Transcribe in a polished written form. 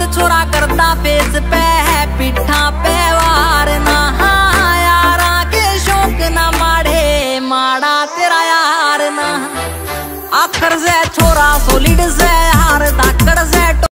छोरा करता फेस पे है पिठा पे वार ना। यारा के शौक ना माड़े माड़ा तेरा यार ना। आखर से छोरा सोलिड से हार धाकड़ से